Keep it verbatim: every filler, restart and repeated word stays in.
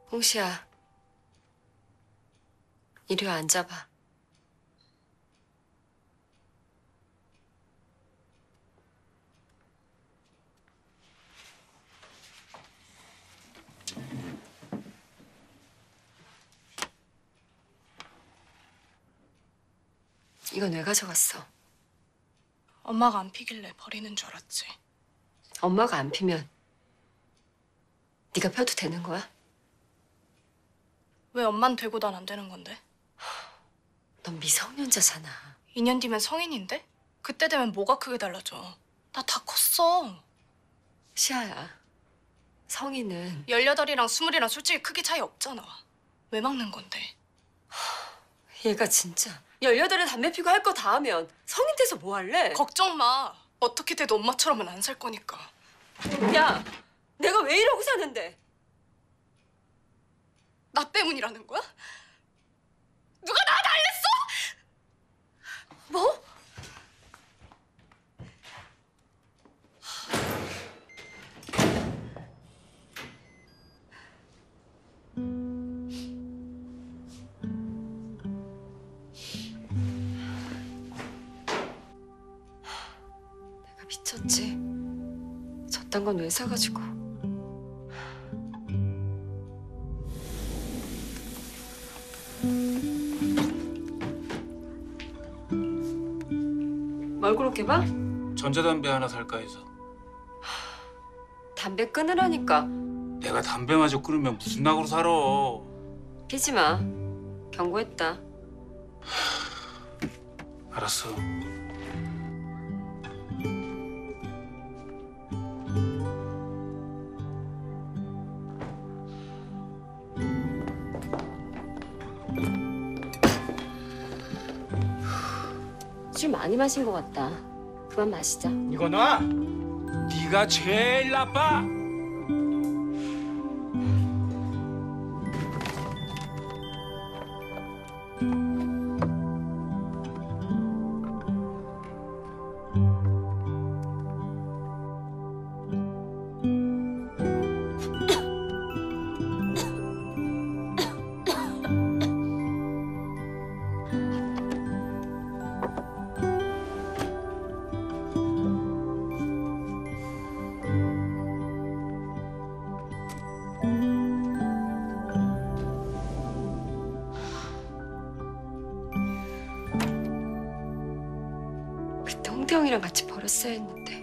홍시야, 이리 와 앉아봐. 이건 왜 가져갔어? 엄마가 안 피길래 버리는 줄 알았지. 엄마가 안 피면 네가 펴도 되는 거야? 왜 엄만 되고 난 안 되는 건데? 넌 미성년자잖아. 이 년 뒤면 성인인데? 그때 되면 뭐가 크게 달라져? 나 다 컸어. 시아야, 성인은 열여덟이랑 스물이랑 솔직히 크게 차이 없잖아. 왜 막는 건데? 얘가 진짜 열여덟에 담배 피고 할 거 다 하면 성인 돼서 뭐 할래? 걱정 마. 어떻게 돼도 엄마처럼은 안 살 거니까. 야, 내가 왜 이러고 사는데? 나 때문이라는 거야? 누가 나한테 알렸어? 뭐? 내가 미쳤지. 저딴 건 왜 사가지고. 뭘 그렇게 봐? 전자담배 하나 살까 해서. 담배 끊으라니까. 내가 담배마저 끊으면 무슨 낙으로 살아. 피지 마. 경고했다. 알았어. 술 많이 마신 것 같다. 그만 마시자. 이거 놔! 네가 제일 나빠! 그때 홍대 형이랑 같이 버렸어야 했는데.